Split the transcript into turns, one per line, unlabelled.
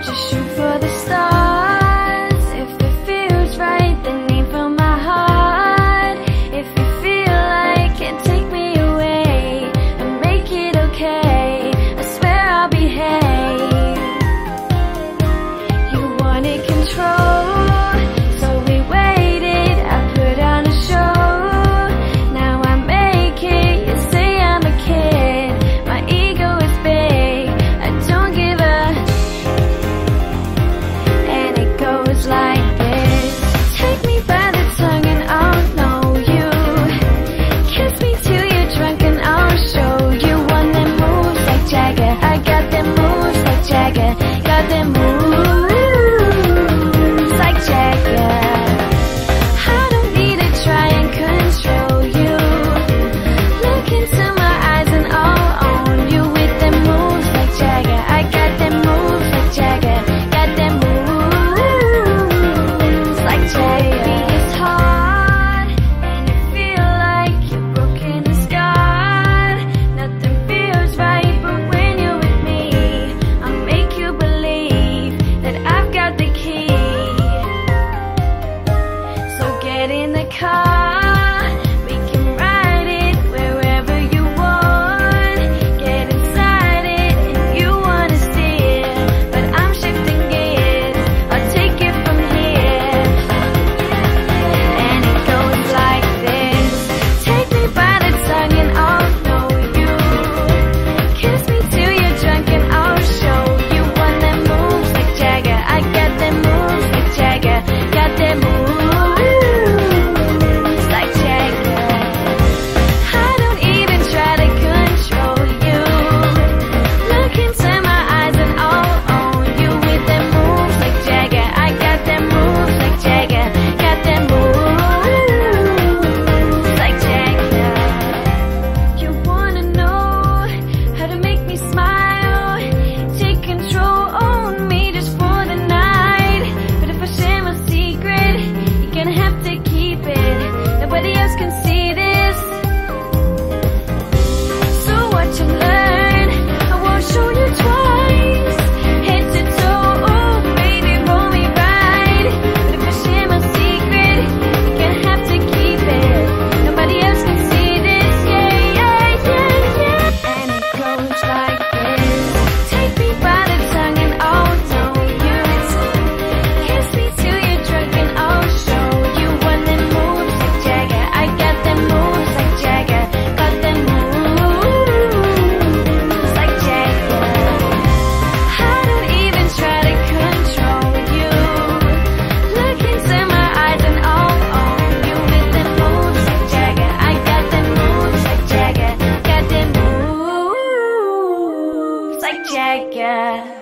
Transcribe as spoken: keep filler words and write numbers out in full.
just shoot for the stars. If it feels right, then aim for my heart. If you feel like it, take me away and make it okay. I swear I'll behave. You wanted control, so we waited. I put on a show. Now I make it. You say I'm a kid. My ego is big. I don't give a. And it goes like this. Take me by the tongue and I'll know you. Kiss me till you're drunk and I'll show you. Want them moves like Jagger. I got them moves like Jagger. Got them moves like Jagger. I don't need to try and control you. Look into my eyes and I'll own you with them moves like Jagger. I got them moves like Jagger. Got them moves like Jagger. It's hard and you feel like you're broken and scarred. Nothing feels right, but when you're with me, I'll make you believe that I've got the key. So get in the car, we can ride it wherever you want. Get inside it and you wanna steer, but I'm shifting gears. I'll take it from here. And it goes like this. Take me by the tongue and I'll know you. Kiss me till you're drunk and I'll show you. Want them moves like Jagger. I got them moves like Jagger. Got them moves like Jagger. I don't even try to control you. Look into my eyes and I'll own you with them moves like Jagger. I got them moves like Jagger. Got them moves like Jagger. You wanna know how to make me smile? Take control, own me just for the night. But if I share my secret, you're gonna have to keep it. Nobody else can see this. So watch and learn. I won't show you twice. Head to toe, oh baby, roll me right. But if I share my secret, you're gonna have to keep it. Nobody else can see this, yeah, yeah, yeah, yeah. And it goes like this. Take me by the tongue and I'll know you. Kiss me till you're drunk and I'll show you. Want them moves like Jagger. I got them moves like Jagger. Got them moves like Jagger. I don't even try to control you. Look into my eyes and I'll own you with them moves like Jagger. I got them moves like Jagger. Got them moves like Jagger.